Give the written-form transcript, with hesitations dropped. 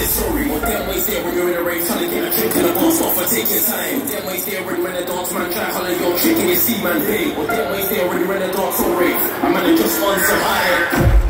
said sorry. Or them ways there when you're in a rave trying to get a drink and a bar stop for taking time. Or them ways there when the dance man try holler your chick and you see man pay. Or them ways there when you're in a dark soul rave. I'm just on some high.